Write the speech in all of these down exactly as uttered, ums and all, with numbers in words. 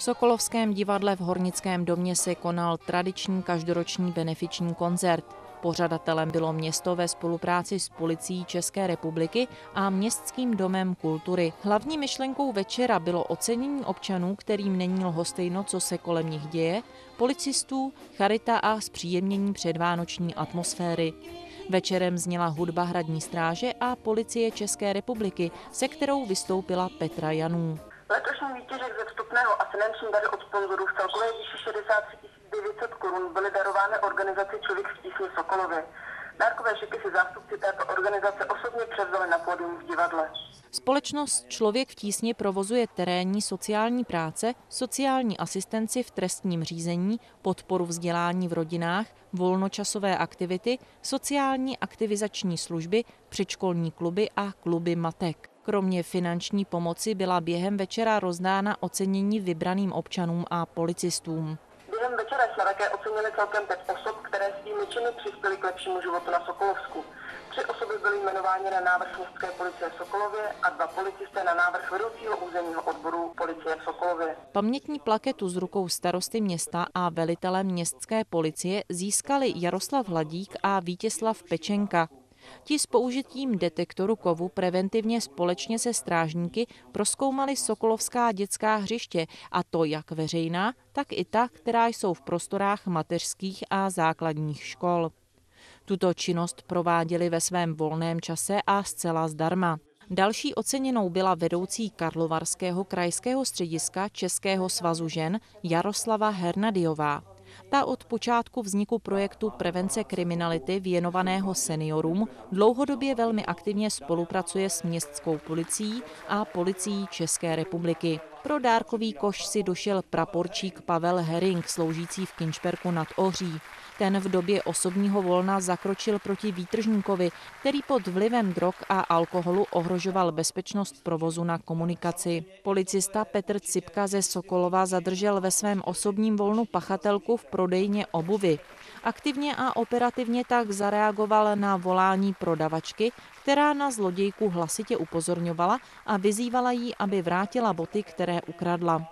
V Sokolovském divadle v Hornickém domě se konal tradiční každoroční benefiční koncert. Pořadatelem bylo město ve spolupráci s Policií České republiky a Městským domem kultury. Hlavní myšlenkou večera bylo ocenění občanů, kterým není lhostejno, co se kolem nich děje, policistů, charita a zpříjemnění předvánoční atmosféry. Večerem zněla hudba Hradní stráže a Policie České republiky, se kterou vystoupila Petra Janů. Letošní výtěžek ze vstupného a finanční dary od sponzorů v celkové výši šedesát tři tisíc devět set korun byly darovány organizaci Člověk v tísni v Sokolově. Dárkové šeky si zástupci této organizace osobně převzali na pódium v divadle. Společnost Člověk v tísni provozuje terénní sociální práce, sociální asistenci v trestním řízení, podporu vzdělání v rodinách, volnočasové aktivity, sociální aktivizační služby, předškolní kluby a kluby matek. Kromě finanční pomoci byla během večera rozdána ocenění vybraným občanům a policistům. Během večera jsme také ocenili celkem pět osob, které svými činy přispěly k lepšímu životu na Sokolovsku. Tři osoby byly jmenovány na návrh Městské policie v Sokolově a dva policisté na návrh vedoucího územního odboru policie v Sokolově. Pamětní plaketu s rukou starosty města a velitele městské policie získali Jaroslav Hladík a Vítězslav Pečenka. Ti s použitím detektoru kovu preventivně společně se strážníky prozkoumali sokolovská dětská hřiště, a to jak veřejná, tak i ta, která jsou v prostorách mateřských a základních škol. Tuto činnost prováděli ve svém volném čase a zcela zdarma. Další oceněnou byla vedoucí Karlovarského krajského střediska Českého svazu žen Jaroslava Hernadiová. Ta od počátku vzniku projektu prevence kriminality věnovaného seniorům dlouhodobě velmi aktivně spolupracuje s městskou policií a Policií České republiky. Pro dárkový koš si došel praporčík Pavel Herring, sloužící v Kynšperku nad Ohří. Ten v době osobního volna zakročil proti výtržníkovi, který pod vlivem drog a alkoholu ohrožoval bezpečnost provozu na komunikaci. Policista Petr Cipka ze Sokolova zadržel ve svém osobním volnu pachatelku v prodejně obuvy. Aktivně a operativně tak zareagoval na volání prodavačky, která na zlodějku hlasitě upozorňovala a vyzývala ji, aby vrátila boty, které ukradla.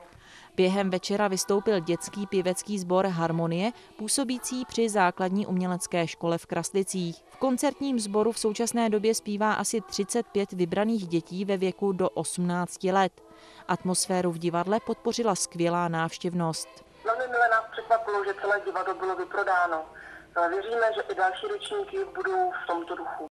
Během večera vystoupil dětský pěvecký sbor Harmonie, působící při základní umělecké škole v Kraslicích. V koncertním sboru v současné době zpívá asi třicet pět vybraných dětí ve věku do osmnácti let. Atmosféru v divadle podpořila skvělá návštěvnost. Velmi milé nás překvapilo, že celé divadlo bylo vyprodáno. Věříme, že i další ročníky budou v tomto duchu.